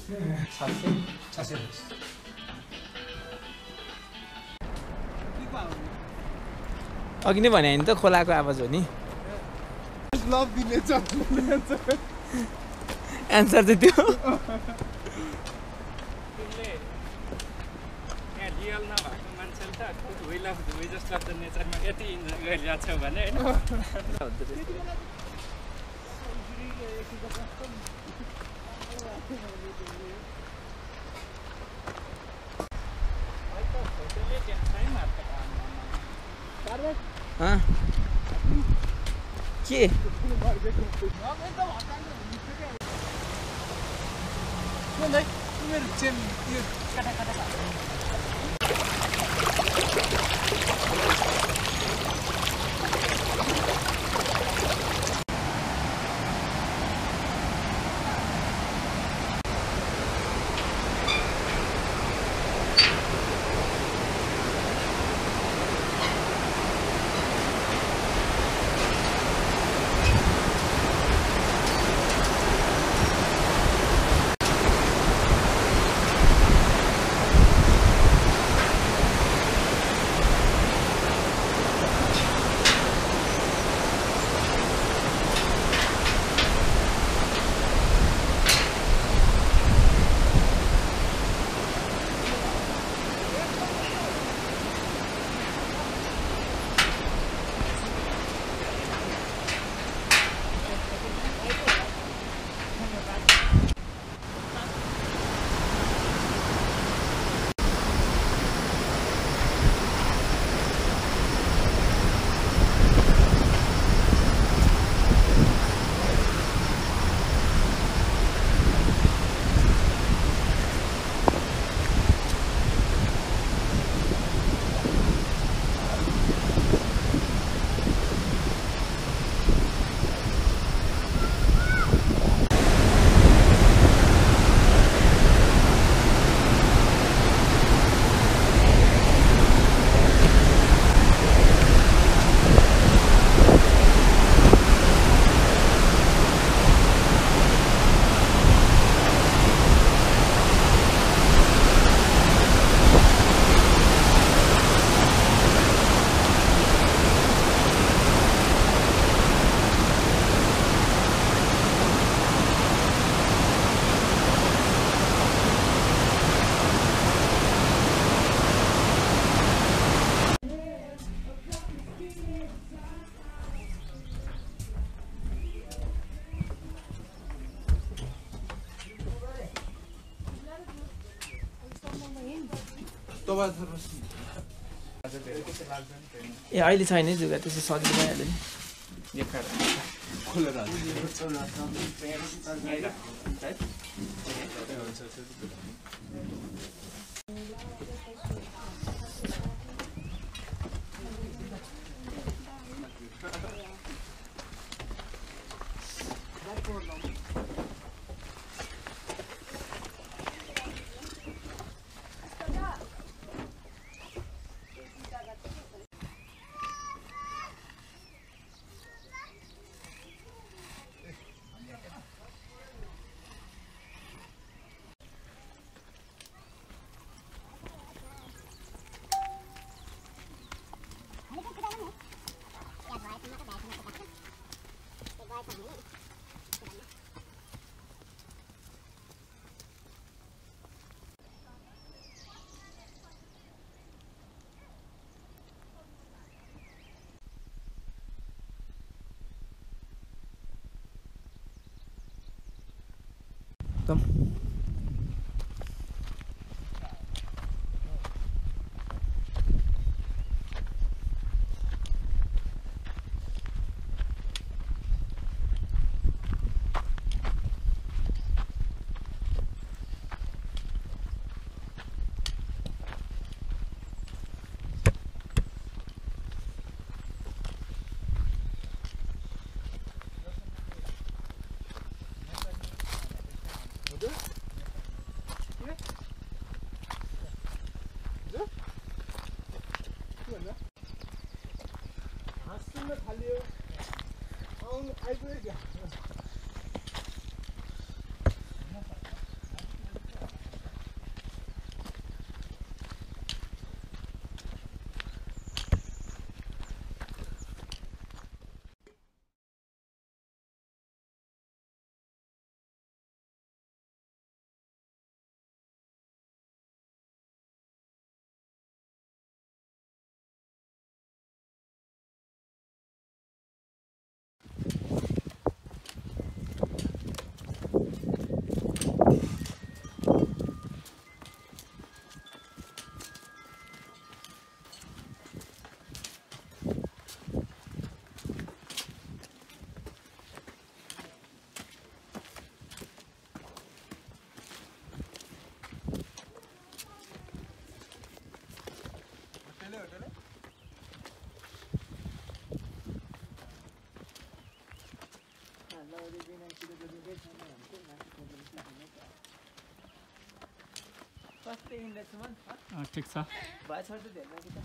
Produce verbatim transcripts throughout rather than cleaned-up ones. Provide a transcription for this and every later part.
छ सय दस अघि नै भने नि त खोलाको आवाज हो नि लभ दिने छ एन्सर चाहिँ त्यो तिमीले यहाँ रियल नभएको मान्छेले त will of the just of the नेचरमा यति इन्जोय गरिरहेको छौ भने होइन के ए अहिले छैन है जुगा त्यसै सजिलो भइहाल्यो नि कति हिँड्दैछु मन ठिक छ भाइ छोड त धेरै कि त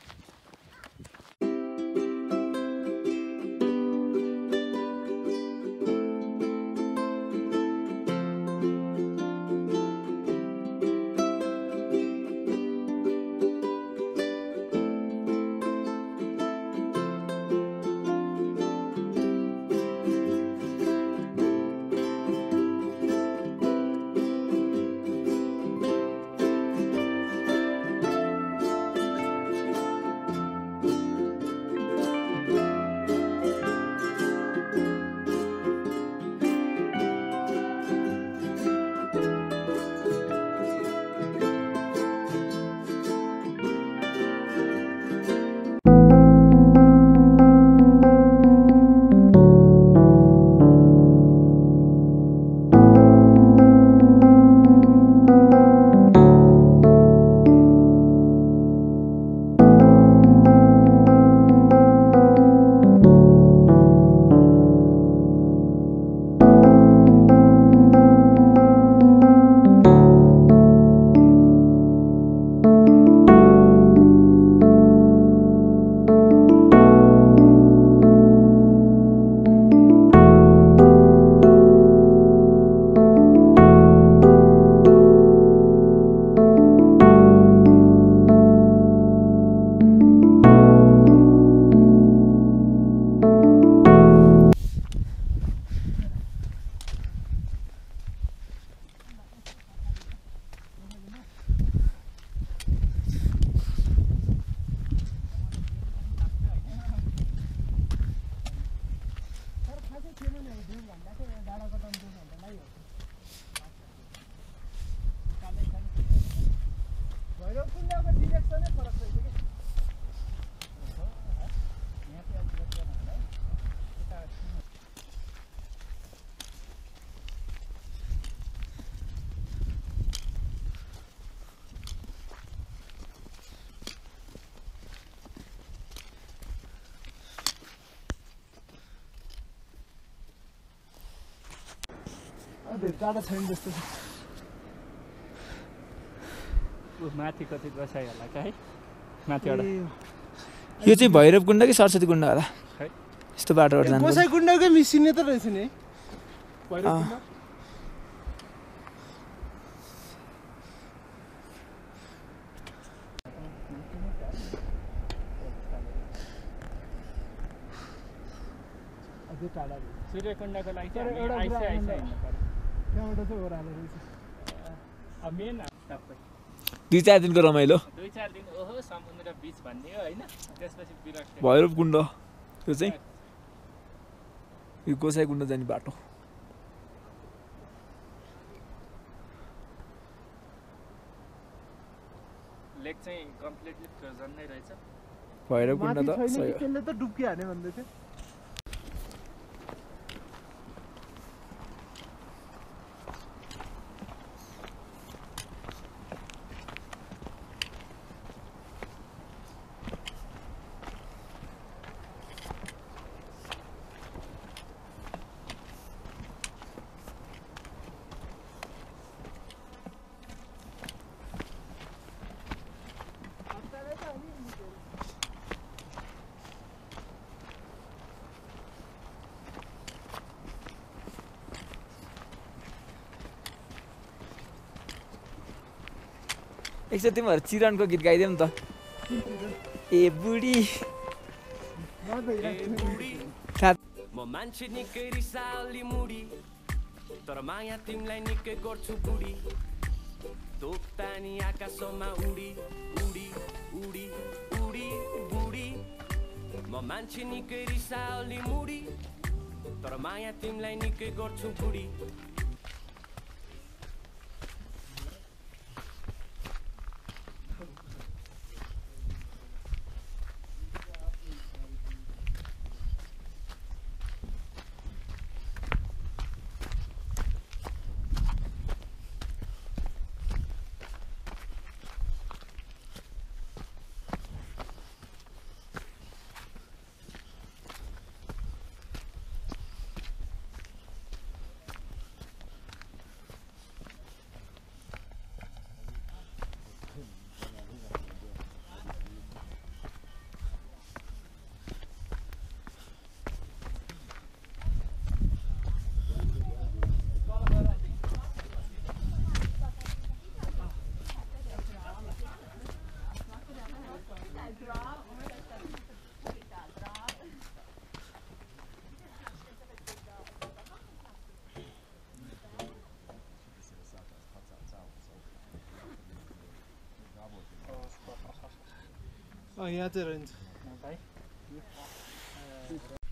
टाढा छैन जस्तो छ माथि कति गोसाई होला है माथिबाट यो चाहिँ भैरवकुण्ड कि सरस्वती कुण्ड होला है यस्तो बाटोबाट जानु गोसाइकुण्डकै मिसिने त रहेछ नि भैरवकुण्ड अझै टाढा सूर्यकुण्डको लागि तर चाहिँ एउटा आइसै कुरा आइसै भन्दा- हिँड्नु पर्यो त्यहाँबाट चाहिँ ओह्रालो रहेछ अब मेन सबै दुई चार दिनको रमाइलो दुई चार दिन ओहो समुद्र बिच भन्ने हो होइन त्यसपछि विरक्त भैरवकुण्ड यो चाहिँ यो गोसाइकुण्ड जाने बाटो लेक चाहिँ कम्प्लिटली फ्रोजन नै रहेछ भैरवकुण्ड माथि त छैन सही कि हो त्यसले त डुब्की हाने भन्दै थियो एकचोटि तिमीहरू चिरनको गीत गाइदियो नि त ए बुढी म मान्छे निकै रिसाली मुडी तर माया तिमीलाई निकै गर्छु बुढी तोक्तानी आकाशमा उडी उडी उडी उडी बुढी म मान्छे निकै रिसाली मुडी तर माया तिमीलाई निकै गर्छु बुढी यहाँ चाहिँ रहन्छ भाइ